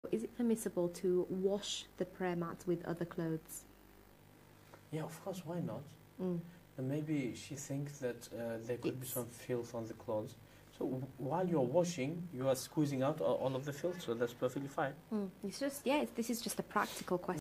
Is it permissible to wash the prayer mat with other clothes? Yeah, of course, why not? Mm. And maybe she thinks that there could be some filth on the clothes. So while you're washing, you are squeezing out all of the filth, so that's perfectly fine. It's just, yeah, this is just a practical question.